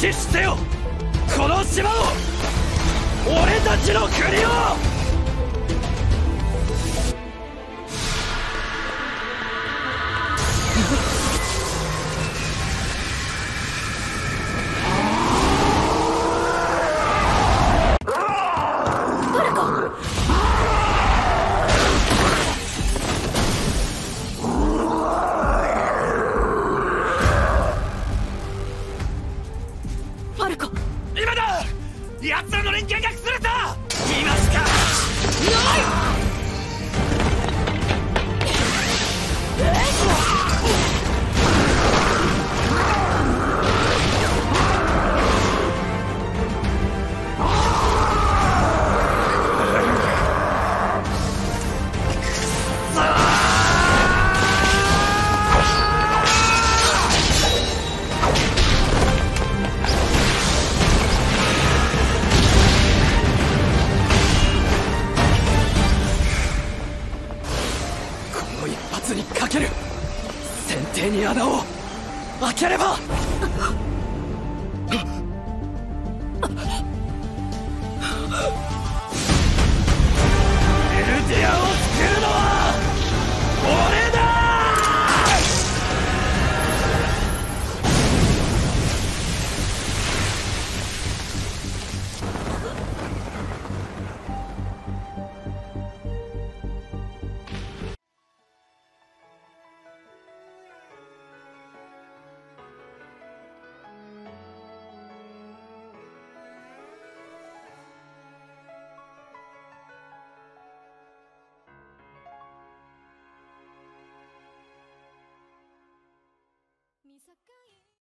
死してよ、この島を、俺たちの国を。今だ！奴らの連携が崩れた！今しかにかける。船底に穴を開ければ。エルディアを救うのは俺だ。